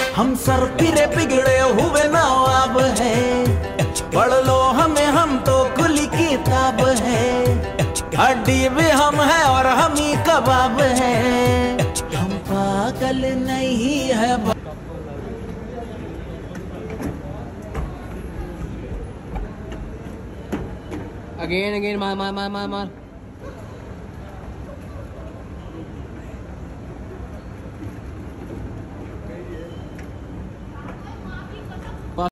हम सर फिरे बिगड़े हुए नवाब है, पढ़ लो हमें हम तो खुली किताब है। हड्डी भी हम है और हम ही कबाब है, हम पागल नहीं है। अगेन अगेन मार मार मार मार मार।